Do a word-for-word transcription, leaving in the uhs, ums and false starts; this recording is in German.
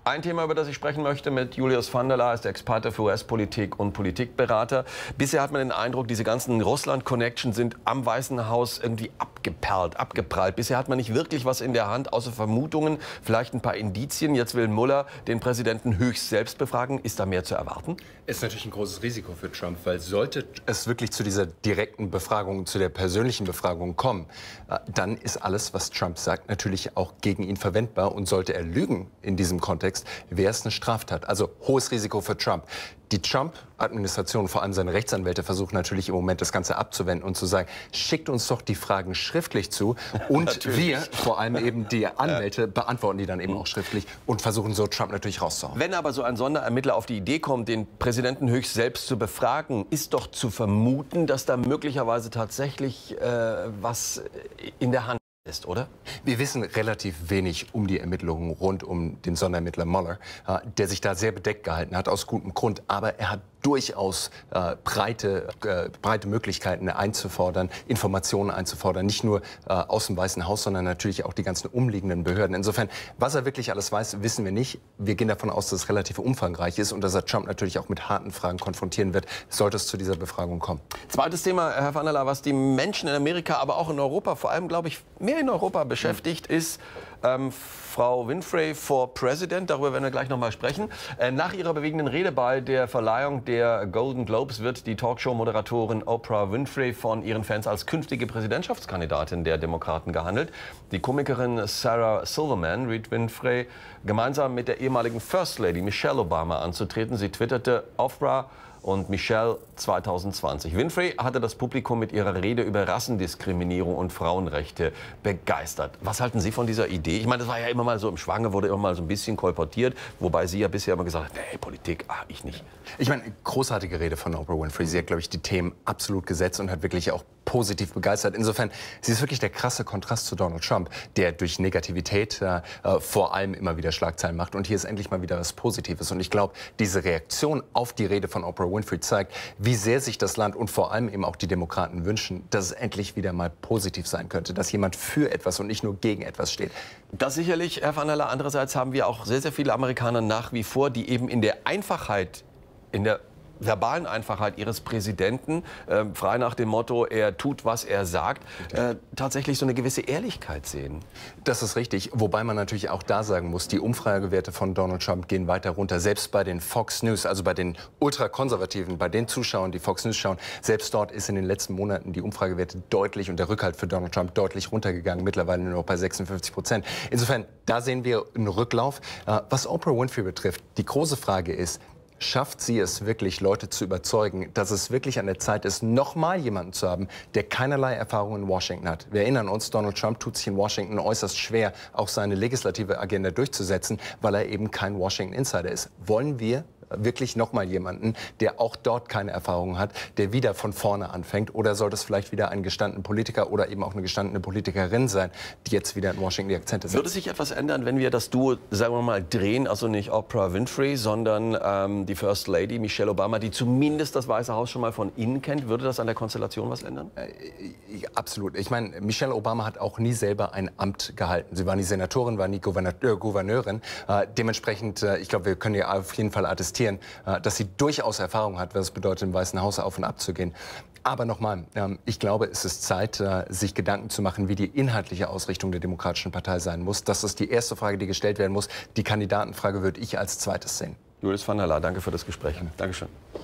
Ein Thema, über das ich sprechen möchte mit Julius van der Laar, ist Experte für U S-Politik und Politikberater. Bisher hat man den Eindruck, diese ganzen Russland-Connections sind am Weißen Haus irgendwie abgeperlt, abgeprallt. Bisher hat man nicht wirklich was in der Hand, außer Vermutungen, vielleicht ein paar Indizien. Jetzt will Mueller den Präsidenten höchst selbst befragen. Ist da mehr zu erwarten? Ist natürlich ein großes Risiko für Trump, weil sollte es wirklich zu dieser direkten Befragung, zu der persönlichen Befragung kommen, dann ist alles, was Trump sagt, natürlich auch gegen ihn verwendbar. Und sollte er lügen in diesem Kontext, wäre es eine Straftat. Also hohes Risiko für Trump. Die Trump-Administration, vor allem seine Rechtsanwälte, versuchen natürlich im Moment das Ganze abzuwenden und zu sagen, schickt uns doch die Fragen schriftlich zu und wir, vor allem eben die Anwälte, beantworten die dann eben auch schriftlich und versuchen so Trump natürlich rauszuhauen. Wenn aber so ein Sonderermittler auf die Idee kommt, den Präsidenten höchst selbst zu befragen, ist doch zu vermuten, dass da möglicherweise tatsächlich äh, was in der Hand ist, oder? Wir wissen relativ wenig um die Ermittlungen rund um den Sonderermittler Mueller, äh, der sich da sehr bedeckt gehalten hat, aus gutem Grund. Aber er hat durchaus äh, breite, äh, breite Möglichkeiten einzufordern, Informationen einzufordern, nicht nur äh, aus dem Weißen Haus, sondern natürlich auch die ganzen umliegenden Behörden. Insofern, was er wirklich alles weiß, wissen wir nicht. Wir gehen davon aus, dass es relativ umfangreich ist und dass er Trump natürlich auch mit harten Fragen konfrontieren wird, sollte es zu dieser Befragung kommen. Zweites Thema, Herr van der Laar, was die Menschen in Amerika, aber auch in Europa, vor allem, glaube ich, mehr in Europa beschäftigt, ist ähm, Frau Winfrey for President. Darüber werden wir gleich noch mal sprechen. Äh, nach ihrer bewegenden Rede bei der Verleihung der Golden Globes wird die Talkshow-Moderatorin Oprah Winfrey von ihren Fans als künftige Präsidentschaftskandidatin der Demokraten gehandelt. Die Komikerin Sarah Silverman riet Winfrey, gemeinsam mit der ehemaligen First Lady Michelle Obama anzutreten. Sie twitterte: Oprah und Michelle zwanzig zwanzig. Winfrey hatte das Publikum mit ihrer Rede über Rassendiskriminierung und Frauenrechte begeistert. Was halten Sie von dieser Idee? Ich meine, das war ja immer mal so im Schwange, wurde immer mal so ein bisschen kolportiert, wobei sie ja bisher immer gesagt hat, nee, Politik, ah, ich nicht. Ich meine, großartige Rede von Oprah Winfrey. Sie hat, glaube ich, die Themen absolut gesetzt und hat wirklich auch positiv begeistert. Insofern, sie ist wirklich der krasse Kontrast zu Donald Trump, der durch Negativität äh, vor allem immer wieder Schlagzeilen macht. Und hier ist endlich mal wieder was Positives. Und ich glaube, diese Reaktion auf die Rede von Oprah Winfrey zeigt, wie sehr sich das Land und vor allem eben auch die Demokraten wünschen, dass es endlich wieder mal positiv sein könnte, dass jemand für etwas und nicht nur gegen etwas steht. Das sicherlich, Herr van der Laar. Andererseits haben wir auch sehr, sehr viele Amerikaner nach wie vor, die eben in der Einfachheit, in der verbalen Einfachheit ihres Präsidenten, äh, frei nach dem Motto, er tut, was er sagt, äh, tatsächlich so eine gewisse Ehrlichkeit sehen. Das ist richtig, wobei man natürlich auch da sagen muss, die Umfragewerte von Donald Trump gehen weiter runter. Selbst bei den Fox News, also bei den Ultrakonservativen, bei den Zuschauern, die Fox News schauen, selbst dort ist in den letzten Monaten die Umfragewerte deutlich und der Rückhalt für Donald Trump deutlich runtergegangen, mittlerweile nur noch bei sechsundfünfzig Prozent. Insofern, da sehen wir einen Rücklauf. Äh, was Oprah Winfrey betrifft, die große Frage ist, schafft sie es wirklich, Leute zu überzeugen, dass es wirklich an der Zeit ist, noch mal jemanden zu haben, der keinerlei Erfahrung in Washington hat? Wir erinnern uns, Donald Trump tut sich in Washington äußerst schwer, auch seine legislative Agenda durchzusetzen, weil er eben kein Washington-Insider ist. Wollen wir wirklich noch mal jemanden, der auch dort keine Erfahrung hat, der wieder von vorne anfängt? Oder sollte es vielleicht wieder ein gestandener Politiker oder eben auch eine gestandene Politikerin sein, die jetzt wieder in Washington die Akzente setzt? Würde sich etwas ändern, wenn wir das Duo, sagen wir mal, drehen, also nicht Oprah Winfrey, sondern ähm, die First Lady Michelle Obama, die zumindest das Weiße Haus schon mal von innen kennt? Würde das an der Konstellation was ändern? Äh, absolut. Ich meine, Michelle Obama hat auch nie selber ein Amt gehalten. Sie war nie Senatorin, war nie Gouverneur, äh, Gouverneurin. Äh, dementsprechend, äh, ich glaube, wir können ja auf jeden Fall attestieren, dass sie durchaus Erfahrung hat, was es bedeutet, im Weißen Haus auf und ab zu gehen. Aber nochmal, ich glaube, es ist Zeit, sich Gedanken zu machen, wie die inhaltliche Ausrichtung der Demokratischen Partei sein muss. Das ist die erste Frage, die gestellt werden muss. Die Kandidatenfrage würde ich als zweites sehen. Julius van der Laar, danke für das Gespräch. Dankeschön.